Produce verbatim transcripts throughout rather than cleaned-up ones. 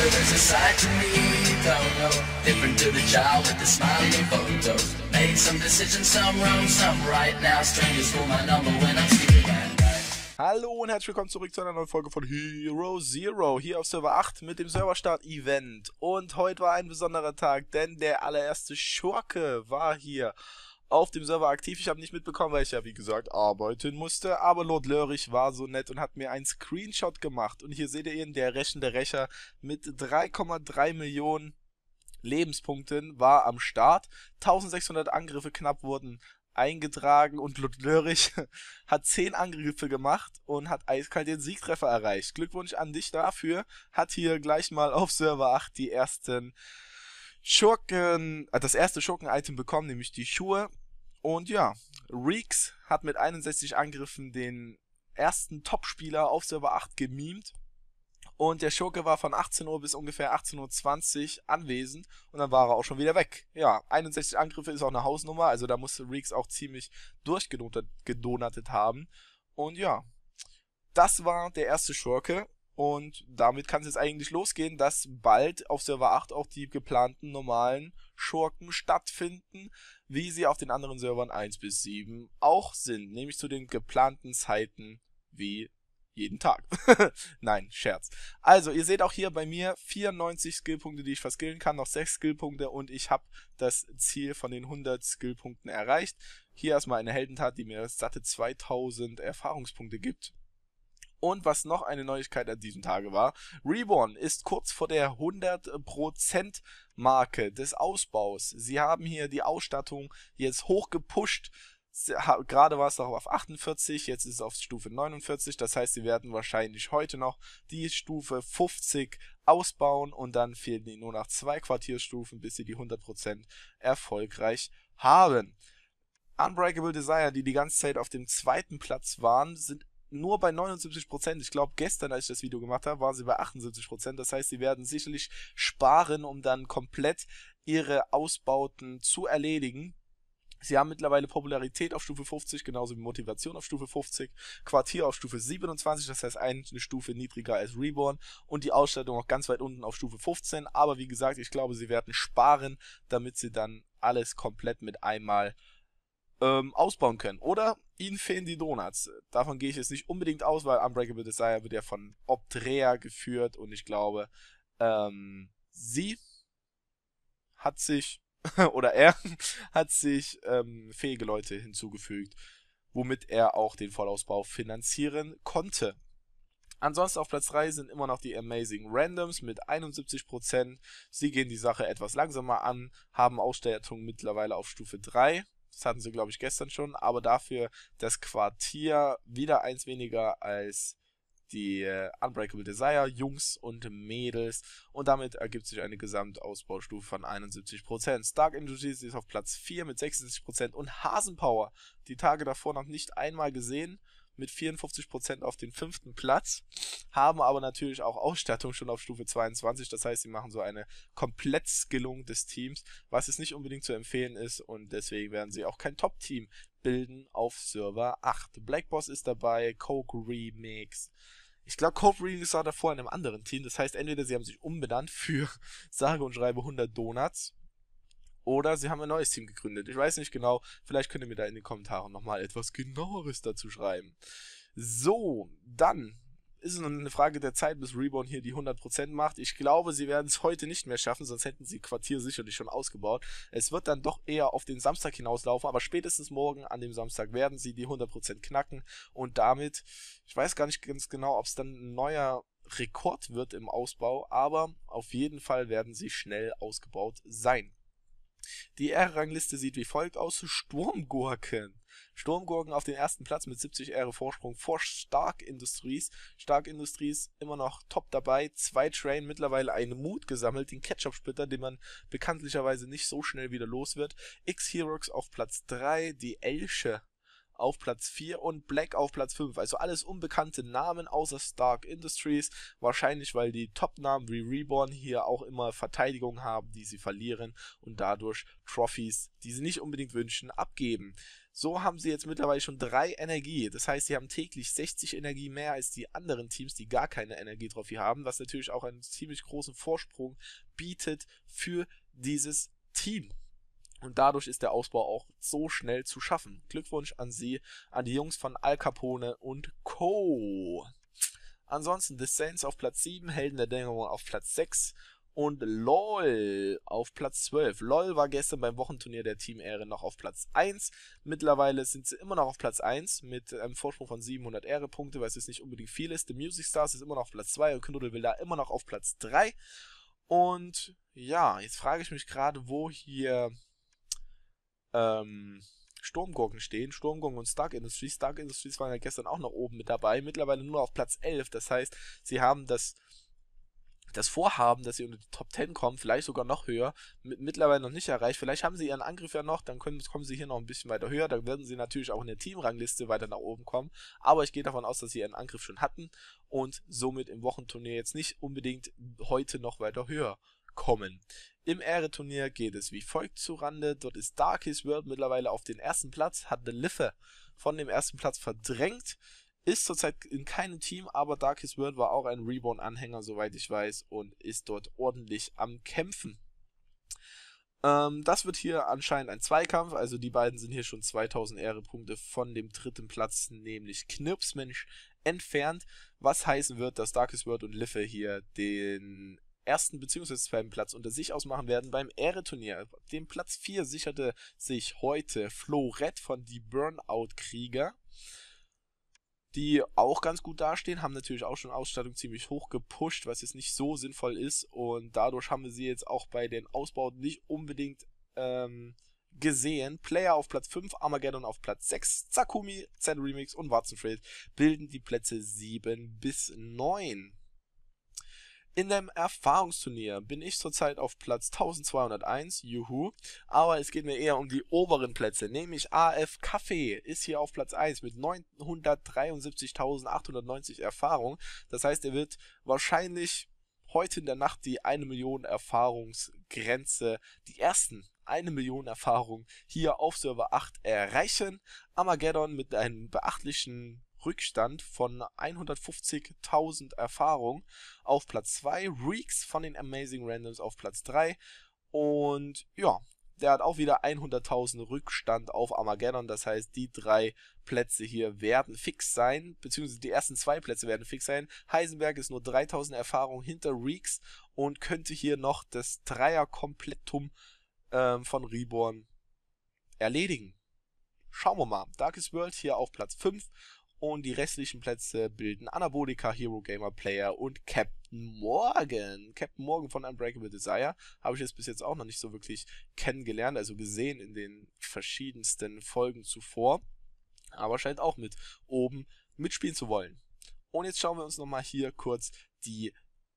but there's a side to me you don't know. Different to the child with the smiling photos. Made some decisions, some wrong, some right. Now strangers for my number when I'm sleeping at night. Hallo und herzlich willkommen zurück zu einer neuen Folge von Hero Zero, hier auf Server acht mit dem Serverstart-Event. Und heute war ein besonderer Tag, denn der allererste Schurke war hier auf dem Server aktiv. Ich habe nicht mitbekommen, weil ich ja wie gesagt arbeiten musste, aber Lord Lörrich war so nett und hat mir einen Screenshot gemacht. Und hier seht ihr ihn, der rächende Rächer mit drei Komma drei Millionen Lebenspunkten war am Start. eintausendsechshundert Angriffe knapp wurden eingetragen und Lord Lörrich hat zehn Angriffe gemacht und hat eiskalt den Siegtreffer erreicht. Glückwunsch an dich dafür. Hat hier gleich mal auf Server acht die ersten Schurken, äh, das erste Schurken-Item bekommen, nämlich die Schuhe. Und ja, Reeks hat mit einundsechzig Angriffen den ersten Topspieler auf Server acht gemimt. Und der Schurke war von achtzehn Uhr bis ungefähr achtzehn Uhr zwanzig anwesend und dann war er auch schon wieder weg. Ja, einundsechzig Angriffe ist auch eine Hausnummer, also da musste Reeks auch ziemlich durchgedonatet haben. Und ja, das war der erste Schurke und damit kann es jetzt eigentlich losgehen, dass bald auf Server acht auch die geplanten normalen Schurken stattfinden, wie sie auf den anderen Servern eins bis sieben auch sind, nämlich zu den geplanten Zeiten wie jeden Tag. Nein, Scherz. Also, ihr seht auch hier bei mir vierundneunzig Skillpunkte, die ich verskillen kann, noch sechs Skillpunkte und ich habe das Ziel von den hundert Skillpunkten erreicht. Hier erstmal eine Heldentat, die mir satte zweitausend Erfahrungspunkte gibt. Und was noch eine Neuigkeit an diesem Tage war, Reborn ist kurz vor der hundert Prozent Marke des Ausbaus. Sie haben hier die Ausstattung jetzt hochgepusht. Gerade war es noch auf achtundvierzig, jetzt ist es auf Stufe neunundvierzig, das heißt, sie werden wahrscheinlich heute noch die Stufe fünfzig ausbauen und dann fehlen ihnen nur noch zwei Quartierstufen, bis sie die hundert Prozent erfolgreich haben. Unbreakable Desire, die die ganze Zeit auf dem zweiten Platz waren, sind nur bei neunundsiebzig Prozent. Ich glaube, gestern, als ich das Video gemacht habe, waren sie bei achtundsiebzig Prozent. Das heißt, sie werden sicherlich sparen, um dann komplett ihre Ausbauten zu erledigen. Sie haben mittlerweile Popularität auf Stufe fünfzig, genauso wie Motivation auf Stufe fünfzig, Quartier auf Stufe siebenundzwanzig, das heißt eine Stufe niedriger als Reborn und die Ausstattung auch ganz weit unten auf Stufe fünfzehn. Aber wie gesagt, ich glaube, sie werden sparen, damit sie dann alles komplett mit einmal ähm, ausbauen können. Oder ihnen fehlen die Donuts. Davon gehe ich jetzt nicht unbedingt aus, weil Unbreakable Desire wird ja von Optrea geführt und ich glaube, ähm, sie hat sich oder er hat sich ähm, fähige Leute hinzugefügt, womit er auch den Vollausbau finanzieren konnte. Ansonsten auf Platz drei sind immer noch die Amazing Randoms mit einundsiebzig Prozent. Sie gehen die Sache etwas langsamer an, haben Ausstattung mittlerweile auf Stufe drei. Das hatten sie, glaube ich, gestern schon, aber dafür das Quartier wieder eins weniger als die äh, Unbreakable Desire Jungs und Mädels und damit ergibt sich eine Gesamtausbaustufe von einundsiebzig Prozent. Stark Industries ist auf Platz vier mit sechsundsiebzig Prozent und Hasenpower, die Tage davor noch nicht einmal gesehen, mit vierundfünfzig Prozent auf den fünften Platz, haben aber natürlich auch Ausstattung schon auf Stufe zweiundzwanzig, das heißt, sie machen so eine Komplettskillung des Teams, was es nicht unbedingt zu empfehlen ist und deswegen werden sie auch kein Top-Team bilden auf Server acht. Black Boss ist dabei, Coke Remix. Ich glaube, Coke Remix war davor in einem anderen Team. Das heißt, entweder sie haben sich umbenannt für sage und schreibe hundert Donuts oder sie haben ein neues Team gegründet. Ich weiß nicht genau. Vielleicht könnt ihr mir da in den Kommentaren nochmal etwas genaueres dazu schreiben. So, dann ist es nur eine Frage der Zeit, bis Reborn hier die hundert Prozent macht. Ich glaube, sie werden es heute nicht mehr schaffen, sonst hätten sie Quartier sicherlich schon ausgebaut. Es wird dann doch eher auf den Samstag hinauslaufen, aber spätestens morgen an dem Samstag werden sie die hundert Prozent knacken und damit, ich weiß gar nicht ganz genau, ob es dann ein neuer Rekord wird im Ausbau, aber auf jeden Fall werden sie schnell ausgebaut sein. Die Ehre-Rangliste sieht wie folgt aus. Sturmgurken. Sturmgurken auf den ersten Platz mit siebzig Ehre Vorsprung vor Stark Industries. Stark Industries immer noch top dabei. Zwei Train, mittlerweile einen Mut gesammelt. Den Ketchup-Splitter, den man bekanntlicherweise nicht so schnell wieder los wird. X-Heroes auf Platz drei. Die Elche auf Platz vier und Black auf Platz fünf. Also alles unbekannte Namen außer Stark Industries. Wahrscheinlich, weil die Top-Namen wie Reborn hier auch immer Verteidigung haben, die sie verlieren und dadurch Trophies, die sie nicht unbedingt wünschen, abgeben. So haben sie jetzt mittlerweile schon drei Energie. Das heißt, sie haben täglich sechzig Energie mehr als die anderen Teams, die gar keine Energie-Trophy haben, was natürlich auch einen ziemlich großen Vorsprung bietet für dieses Team. Und dadurch ist der Ausbau auch so schnell zu schaffen. Glückwunsch an Sie, an die Jungs von Al Capone und Co. Ansonsten The Saints auf Platz sieben, Helden der Dämmerung auf Platz sechs und LOL auf Platz zwölf. LOL war gestern beim Wochenturnier der Team Ehre noch auf Platz eins. Mittlerweile sind sie immer noch auf Platz eins mit einem Vorsprung von siebenhundert Ehre-Punkte, weil es jetzt nicht unbedingt viel ist. The Music Stars ist immer noch auf Platz zwei und Knuddel will da immer noch auf Platz drei. Und ja, jetzt frage ich mich gerade, wo hier ähm, Sturmgurken stehen. Sturmgurken und Stark Industries. Stark Industries waren ja gestern auch noch oben mit dabei. Mittlerweile nur auf Platz elf. Das heißt, sie haben das das Vorhaben, dass sie unter die Top zehn kommen, vielleicht sogar noch höher, mit, mittlerweile noch nicht erreicht. Vielleicht haben sie ihren Angriff ja noch, dann können, kommen sie hier noch ein bisschen weiter höher. Dann werden sie natürlich auch in der Teamrangliste weiter nach oben kommen. Aber ich gehe davon aus, dass sie ihren Angriff schon hatten und somit im Wochenturnier jetzt nicht unbedingt heute noch weiter höher kommen. Im Ehre-Turnier geht es wie folgt zurande. Dort ist Darkest World mittlerweile auf den ersten Platz, hat The Liffe von dem ersten Platz verdrängt. Ist zurzeit in keinem Team, aber Darkest World war auch ein Reborn-Anhänger, soweit ich weiß, und ist dort ordentlich am Kämpfen. Ähm, das wird hier anscheinend ein Zweikampf, also die beiden sind hier schon zweitausend Ehre-Punkte von dem dritten Platz, nämlich Knirpsmensch, entfernt, was heißen wird, dass Darkest World und Liffe hier den ersten bzw. zweiten Platz unter sich ausmachen werden beim Ehre-Turnier. Den Platz vier sicherte sich heute Florett von die Burnout-Krieger, die auch ganz gut dastehen, haben natürlich auch schon Ausstattung ziemlich hoch gepusht, was jetzt nicht so sinnvoll ist, und dadurch haben wir sie jetzt auch bei den Ausbauten nicht unbedingt ähm, gesehen. Player auf Platz fünf, Armageddon auf Platz sechs, Zakumi, Z-Remix und Watzenfred bilden die Plätze sieben bis neun. In dem Erfahrungsturnier bin ich zurzeit auf Platz eintausendzweihunderteins, juhu, aber es geht mir eher um die oberen Plätze, nämlich A F Kaffee ist hier auf Platz eins mit neunhundertdreiundsiebzigtausendachthundertneunzig Erfahrung. Das heißt, er wird wahrscheinlich heute in der Nacht die eine Million Erfahrungsgrenze, die ersten eine Million Erfahrung hier auf Server acht erreichen. Armageddon mit einem beachtlichen Rückstand von hundertfünfzigtausend Erfahrung auf Platz zwei, Reeks von den Amazing Randoms auf Platz drei und ja, der hat auch wieder hunderttausend Rückstand auf Armageddon, das heißt, die drei Plätze hier werden fix sein, beziehungsweise die ersten zwei Plätze werden fix sein. Heisenberg ist nur dreitausend Erfahrung hinter Reeks und könnte hier noch das Dreier-Komplettum ähm, von Reborn erledigen. Schauen wir mal, Darkest World hier auf Platz fünf. Und die restlichen Plätze bilden Anabolika, Hero Gamer Player und Captain Morgan. Captain Morgan von Unbreakable Desire habe ich jetzt bis jetzt auch noch nicht so wirklich kennengelernt, also gesehen in den verschiedensten Folgen zuvor. Aber scheint auch mit oben mitspielen zu wollen. Und jetzt schauen wir uns nochmal hier kurz die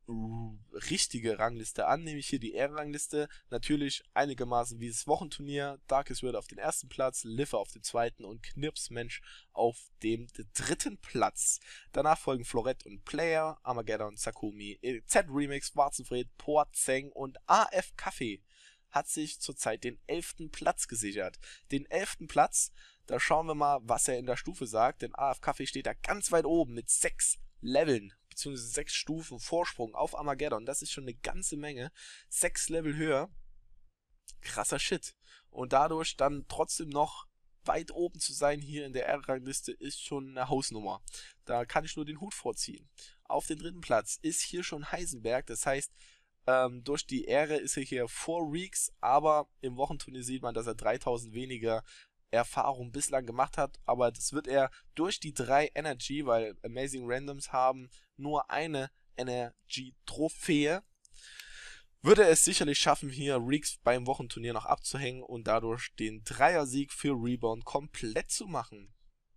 richtige Rangliste an, nämlich hier die Ehrenrangliste, natürlich einigermaßen wie das Wochenturnier, Darkest World auf den ersten Platz, Liffe auf dem zweiten und Knirpsmensch auf dem dritten Platz. Danach folgen Florett und Player, Armageddon, Zakumi, Z-Remix, Warzenfred, Porzeng und A F Kaffee hat sich zurzeit den elften Platz gesichert. Den elften Platz, da schauen wir mal, was er in der Stufe sagt, denn A F Kaffee steht da ganz weit oben mit sechs Leveln, beziehungsweise sechs Stufen Vorsprung auf Armageddon. Das ist schon eine ganze Menge. Sechs Level höher. Krasser Shit. Und dadurch dann trotzdem noch weit oben zu sein hier in der R-Rangliste ist schon eine Hausnummer. Da kann ich nur den Hut vorziehen. Auf den dritten Platz ist hier schon Heisenberg. Das heißt, ähm, durch die Ehre ist er hier vor Reeks, aber im Wochenturnier sieht man, dass er dreitausend weniger Erfahrung bislang gemacht hat, aber das wird er durch die drei Energy, weil Amazing Randoms haben nur eine Energy-Trophäe, würde er es sicherlich schaffen, hier Reeks beim Wochenturnier noch abzuhängen und dadurch den Dreier-Sieg für Rebound komplett zu machen.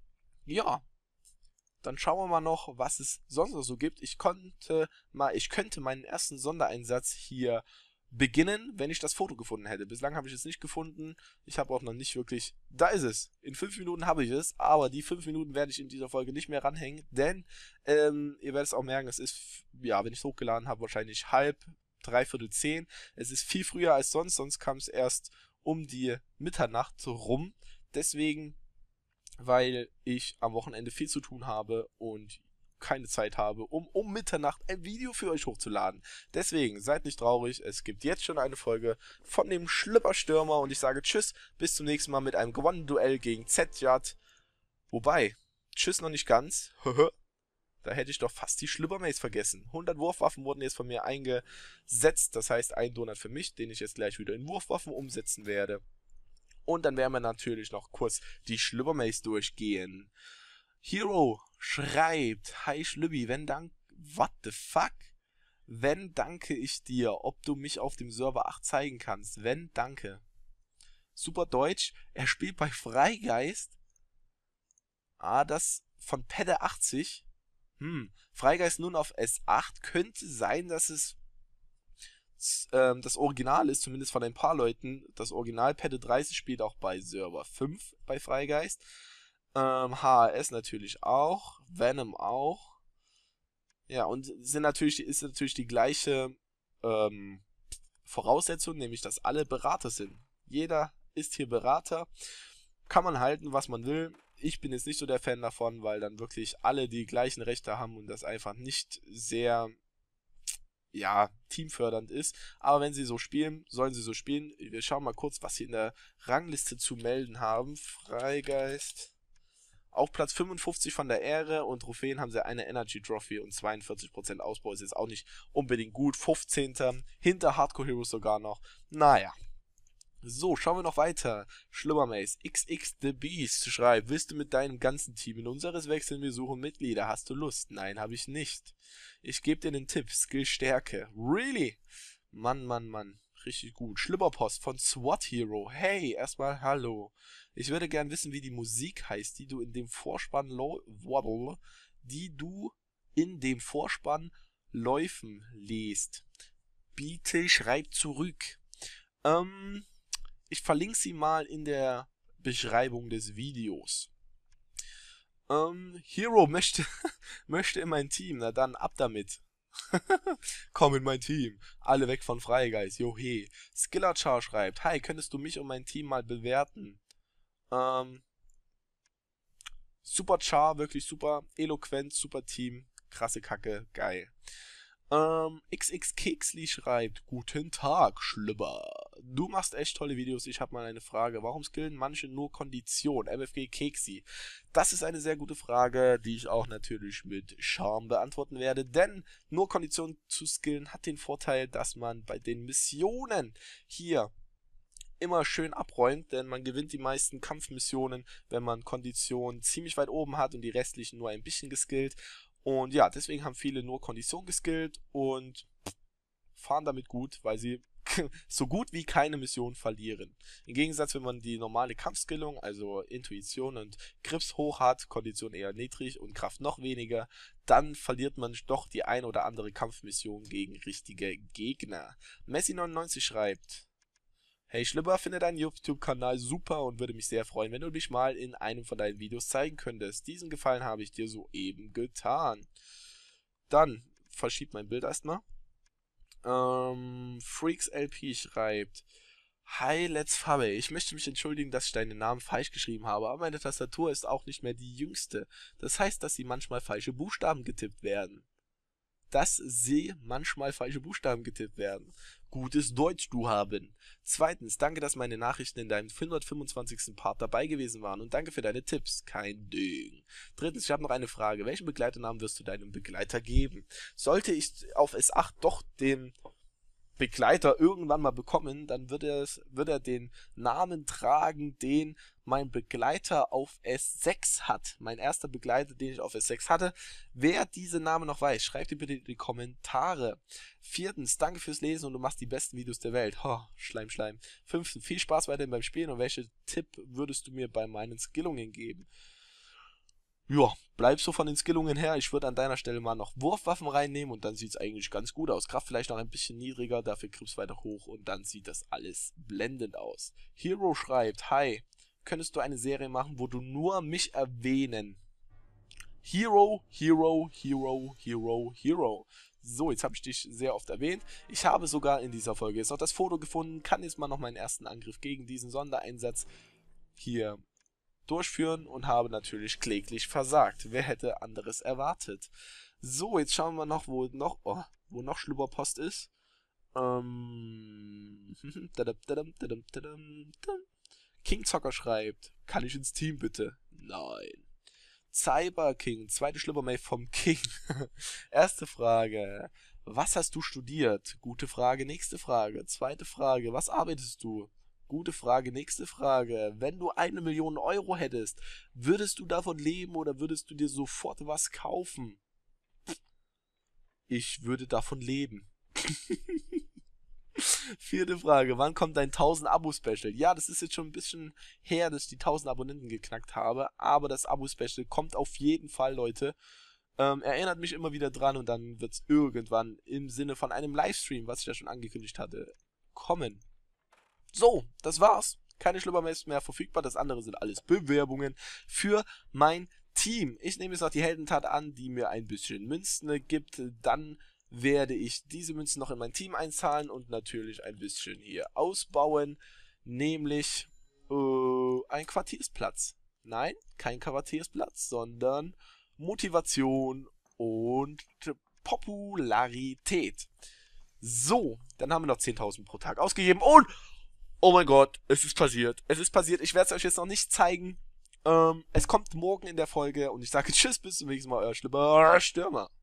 Ja, dann schauen wir mal noch, was es sonst noch so gibt. Ich konnte mal, ich könnte meinen ersten Sondereinsatz hier beginnen, wenn ich das Foto gefunden hätte. Bislang habe ich es nicht gefunden. Ich habe auch noch nicht wirklich... Da ist es. In fünf Minuten habe ich es, aber die fünf Minuten werde ich in dieser Folge nicht mehr ranhängen, denn ähm, ihr werdet es auch merken, es ist, ja, wenn ich es hochgeladen habe, wahrscheinlich halb, dreiviertel zehn. Es ist viel früher als sonst, sonst kam es erst um die Mitternacht rum. Deswegen, weil ich am Wochenende viel zu tun habe und keine Zeit habe, um um Mitternacht ein Video für euch hochzuladen. Deswegen, seid nicht traurig, es gibt jetzt schon eine Folge von dem Schlüpperstürmer und ich sage tschüss, bis zum nächsten Mal mit einem gewonnenen Duell gegen Z-Jad. Wobei, tschüss noch nicht ganz, da hätte ich doch fast die Schlüppermaze vergessen. hundert Wurfwaffen wurden jetzt von mir eingesetzt, das heißt ein Donut für mich, den ich jetzt gleich wieder in Wurfwaffen umsetzen werde. Und dann werden wir natürlich noch kurz die Schlüppermaze durchgehen. Hero schreibt, hi Schlübbi, wenn dank, what the fuck? Wenn danke ich dir, ob du mich auf dem Server acht zeigen kannst, wenn danke. Super Deutsch, er spielt bei Freigeist. Ah, das von Pedde achtzig. Hm, Freigeist nun auf S acht, könnte sein, dass es ähm, das Original ist, zumindest von ein paar Leuten. Das Original Pedde dreißig spielt auch bei Server fünf bei Freigeist. Ähm, H R S natürlich auch, Venom auch. Ja, und sind natürlich, ist natürlich die gleiche ähm, Voraussetzung, nämlich dass alle Berater sind. Jeder ist hier Berater. Kann man halten, was man will. Ich bin jetzt nicht so der Fan davon, weil dann wirklich alle die gleichen Rechte haben und das einfach nicht sehr, ja, teamfördernd ist. Aber wenn sie so spielen, sollen sie so spielen. Wir schauen mal kurz, was sie in der Rangliste zu melden haben. Freigeist. Auf Platz fünfundfünfzig von der Ehre und Trophäen haben sie eine Energy Trophy und zweiundvierzig Prozent Ausbau. Ist jetzt auch nicht unbedingt gut. fünfzehnter hinter Hardcore Heroes sogar noch. Naja. So, schauen wir noch weiter. Schlummermaze, X X The Beast schreibt, willst du mit deinem ganzen Team in unseres wechseln? Wir suchen Mitglieder. Hast du Lust? Nein, habe ich nicht. Ich gebe dir den Tipp. Skill Stärke. Really? Mann, Mann, Mann. Richtig gut. Schlüpperpost von SWAT Hero. Hey, erstmal hallo. Ich würde gern wissen, wie die Musik heißt, die du in dem Vorspann Waddle, die du in dem Vorspann Läufen liest. Bitte schreib zurück. Ähm, ich verlinke sie mal in der Beschreibung des Videos. Ähm, Hero möchte, möchte in mein Team. Na dann, ab damit. Komm in mein Team. Alle weg von Freigeist. Johe. Skillerchar schreibt, hi, könntest du mich und mein Team mal bewerten? Ähm, super Char, wirklich super. Eloquent, super Team. Krasse Kacke, geil. Ähm, X X Keksli schreibt, guten Tag, Schlüpper. Du machst echt tolle Videos. Ich habe mal eine Frage. Warum skillen manche nur Kondition? M F G Keksi. Das ist eine sehr gute Frage, die ich auch natürlich mit Charme beantworten werde. Denn nur Kondition zu skillen hat den Vorteil, dass man bei den Missionen hier immer schön abräumt, denn man gewinnt die meisten Kampfmissionen, wenn man Kondition ziemlich weit oben hat und die restlichen nur ein bisschen geskillt. Und ja, deswegen haben viele nur Kondition geskillt und fahren damit gut, weil sie so gut wie keine Mission verlieren. Im Gegensatz, wenn man die normale Kampfskillung, also Intuition und Grips hoch hat, Kondition eher niedrig und Kraft noch weniger, dann verliert man doch die ein oder andere Kampfmission gegen richtige Gegner. Messi neunundneunzig schreibt, hey Schlüpper, finde deinen YouTube-Kanal super und würde mich sehr freuen, wenn du mich mal in einem von deinen Videos zeigen könntest. Diesen Gefallen habe ich dir soeben getan. Dann verschiebt mein Bild erstmal. Ähm, Freaks L P schreibt, hi Let's Fabbe, ich möchte mich entschuldigen, dass ich deinen Namen falsch geschrieben habe, aber meine Tastatur ist auch nicht mehr die jüngste. Das heißt, dass sie manchmal falsche Buchstaben getippt werden. Dass sie manchmal falsche Buchstaben getippt werden. Gutes Deutsch du haben. Zweitens, danke, dass meine Nachrichten in deinem hundertfünfundzwanzigsten Part dabei gewesen waren und danke für deine Tipps. Kein Ding. Drittens, ich habe noch eine Frage. Welchen Begleiternamen wirst du deinem Begleiter geben? Sollte ich auf S acht doch den Begleiter irgendwann mal bekommen, dann wird er, wird er den Namen tragen, den mein Begleiter auf S sechs hat. Mein erster Begleiter, den ich auf S sechs hatte. Wer diese Namen noch weiß, schreibt dir bitte in die Kommentare. Viertens, danke fürs Lesen und du machst die besten Videos der Welt. Oh, Schleim, Schleim. Fünftens, viel Spaß weiterhin beim Spielen und welche Tipp würdest du mir bei meinen Skillungen geben? Ja, bleib so von den Skillungen her. Ich würde an deiner Stelle mal noch Wurfwaffen reinnehmen und dann sieht es eigentlich ganz gut aus. Kraft vielleicht noch ein bisschen niedriger, dafür Grips weiter hoch und dann sieht das alles blendend aus. Hero schreibt, hi, könntest du eine Serie machen, wo du nur mich erwähnen? Hero, Hero, Hero, Hero, Hero. So, jetzt habe ich dich sehr oft erwähnt. Ich habe sogar in dieser Folge jetzt noch das Foto gefunden, kann jetzt mal noch meinen ersten Angriff gegen diesen Sondereinsatz hier durchführen und habe natürlich kläglich versagt. Wer hätte anderes erwartet? So, jetzt schauen wir noch, wo noch, oh, wo noch Schlüpperpost ist. Ähm, King Zocker schreibt, kann ich ins Team bitte? Nein. Cyber King, zweite Schlüppermail vom King. Erste Frage, was hast du studiert? Gute Frage, nächste Frage. Zweite Frage, was arbeitest du? Gute Frage, nächste Frage. Wenn du eine Million Euro hättest, würdest du davon leben oder würdest du dir sofort was kaufen? Ich würde davon leben. Vierte Frage, wann kommt dein tausend Abo-Special? Ja, das ist jetzt schon ein bisschen her, dass ich die tausend Abonnenten geknackt habe, aber das Abo-Special kommt auf jeden Fall, Leute. Ähm, erinnert mich immer wieder dran und dann wird es irgendwann im Sinne von einem Livestream, was ich ja schon angekündigt hatte, kommen. So, das war's. Keine Schlüppermails mehr verfügbar, das andere sind alles Bewerbungen für mein Team. Ich nehme jetzt noch die Heldentat an, die mir ein bisschen Münzen gibt, dann werde ich diese Münzen noch in mein Team einzahlen und natürlich ein bisschen hier ausbauen, nämlich äh, ein Quartiersplatz. Nein, kein Quartiersplatz, sondern Motivation und Popularität. So, dann haben wir noch zehntausend pro Tag ausgegeben und oh mein Gott, es ist passiert. Es ist passiert, ich werde es euch jetzt noch nicht zeigen. Ähm, es kommt morgen in der Folge und ich sage tschüss, bis zum nächsten Mal, euer Schlüpper Stürmer.